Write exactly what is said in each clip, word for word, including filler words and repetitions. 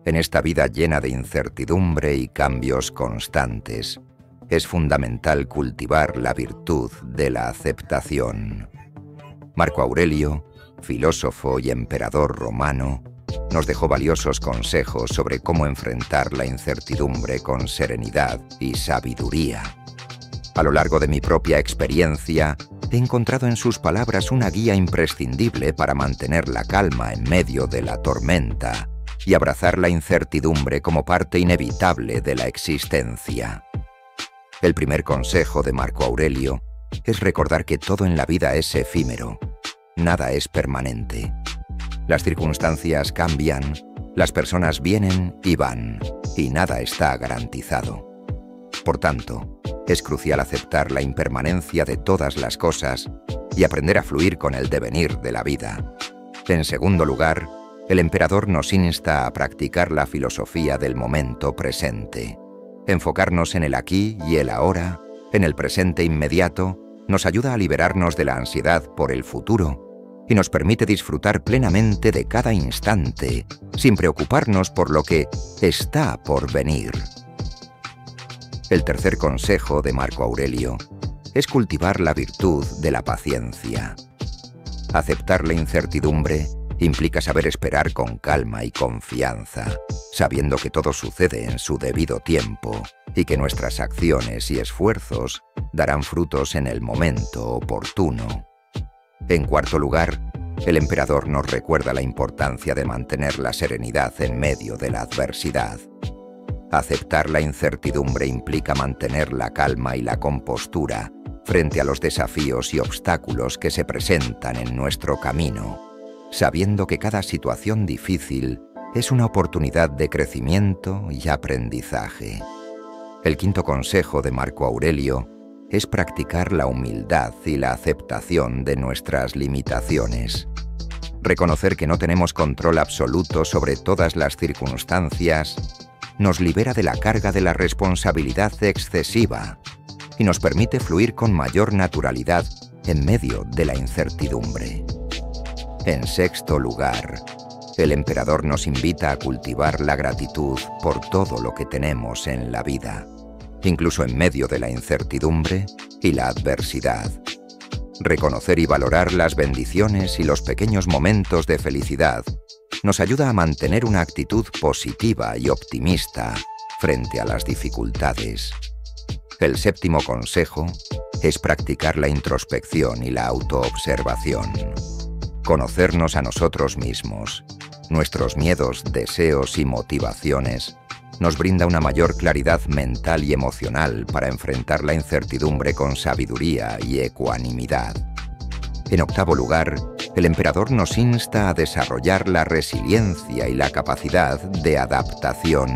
En esta vida llena de incertidumbre y cambios constantes, es fundamental cultivar la virtud de la aceptación. Marco Aurelio, filósofo y emperador romano, nos dejó valiosos consejos sobre cómo enfrentar la incertidumbre con serenidad y sabiduría. A lo largo de mi propia experiencia, he encontrado en sus palabras una guía imprescindible para mantener la calma en medio de la tormenta y abrazar la incertidumbre como parte inevitable de la existencia. El primer consejo de Marco Aurelio es recordar que todo en la vida es efímero, nada es permanente. Las circunstancias cambian, las personas vienen y van, y nada está garantizado. Por tanto, es crucial aceptar la impermanencia de todas las cosas y aprender a fluir con el devenir de la vida. En segundo lugar, el emperador nos insta a practicar la filosofía del momento presente. Enfocarnos en el aquí y el ahora, en el presente inmediato, nos ayuda a liberarnos de la ansiedad por el futuro y nos permite disfrutar plenamente de cada instante, sin preocuparnos por lo que está por venir. El tercer consejo de Marco Aurelio es cultivar la virtud de la paciencia. Aceptar la incertidumbre implica saber esperar con calma y confianza, sabiendo que todo sucede en su debido tiempo y que nuestras acciones y esfuerzos darán frutos en el momento oportuno. En cuarto lugar, el emperador nos recuerda la importancia de mantener la serenidad en medio de la adversidad. Aceptar la incertidumbre implica mantener la calma y la compostura frente a los desafíos y obstáculos que se presentan en nuestro camino, sabiendo que cada situación difícil es una oportunidad de crecimiento y aprendizaje. El quinto consejo de Marco Aurelio es practicar la humildad y la aceptación de nuestras limitaciones. Reconocer que no tenemos control absoluto sobre todas las circunstancias nos libera de la carga de la responsabilidad excesiva y nos permite fluir con mayor naturalidad en medio de la incertidumbre. En sexto lugar, el emperador nos invita a cultivar la gratitud por todo lo que tenemos en la vida, incluso en medio de la incertidumbre y la adversidad. Reconocer y valorar las bendiciones y los pequeños momentos de felicidad nos ayuda a mantener una actitud positiva y optimista frente a las dificultades. El séptimo consejo es practicar la introspección y la autoobservación. Conocernos a nosotros mismos, nuestros miedos, deseos y motivaciones nos brinda una mayor claridad mental y emocional para enfrentar la incertidumbre con sabiduría y ecuanimidad. En octavo lugar, el emperador nos insta a desarrollar la resiliencia y la capacidad de adaptación.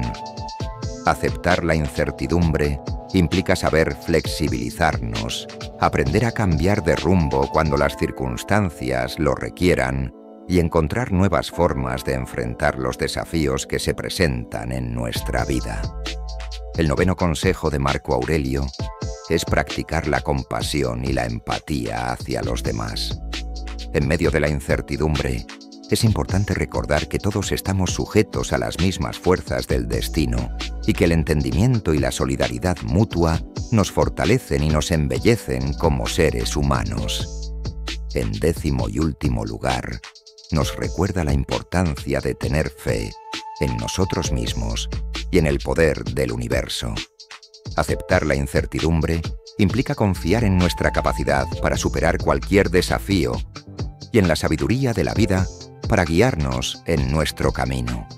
Aceptar la incertidumbre implica saber flexibilizarnos, aprender a cambiar de rumbo cuando las circunstancias lo requieran y encontrar nuevas formas de enfrentar los desafíos que se presentan en nuestra vida. El noveno consejo de Marco Aurelio es practicar la compasión y la empatía hacia los demás. En medio de la incertidumbre, es importante recordar que todos estamos sujetos a las mismas fuerzas del destino y que el entendimiento y la solidaridad mutua nos fortalecen y nos embellecen como seres humanos. En décimo y último lugar, nos recuerda la importancia de tener fe en nosotros mismos y en el poder del universo. Aceptar la incertidumbre implica confiar en nuestra capacidad para superar cualquier desafío y en la sabiduría de la vida para guiarnos en nuestro camino.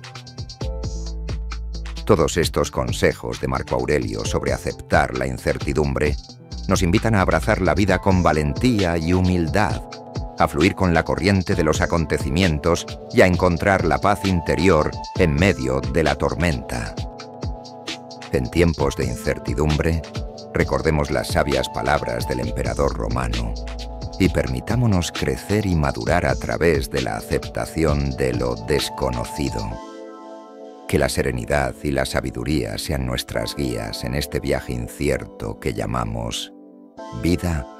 Todos estos consejos de Marco Aurelio sobre aceptar la incertidumbre nos invitan a abrazar la vida con valentía y humildad, a fluir con la corriente de los acontecimientos y a encontrar la paz interior en medio de la tormenta. En tiempos de incertidumbre, recordemos las sabias palabras del emperador romano y permitámonos crecer y madurar a través de la aceptación de lo desconocido. Que la serenidad y la sabiduría sean nuestras guías en este viaje incierto que llamamos vida